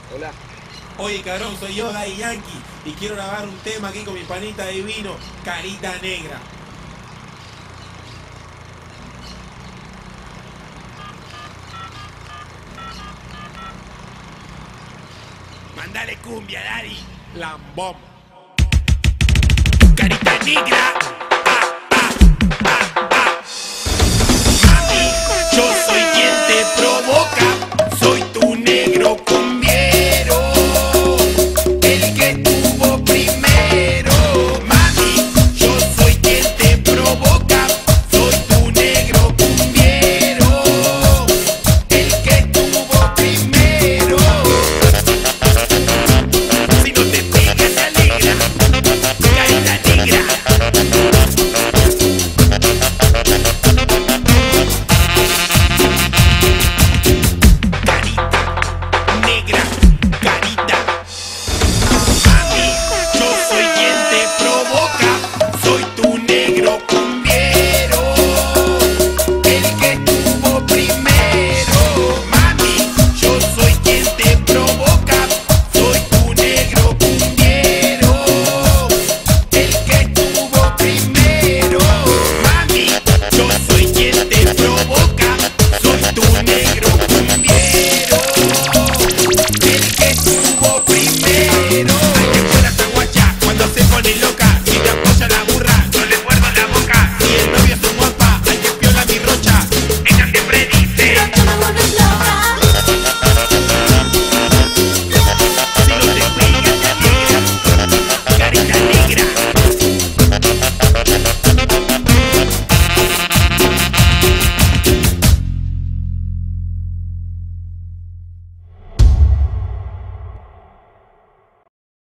Hola. Oye, cabrón, soy yo, Daddy Yankee, y quiero grabar un tema aquí con mi panita divino, Carita Negra. Mandale cumbia, Daddy. Lambón. Carita negra. Mami, yo soy quien te provoca.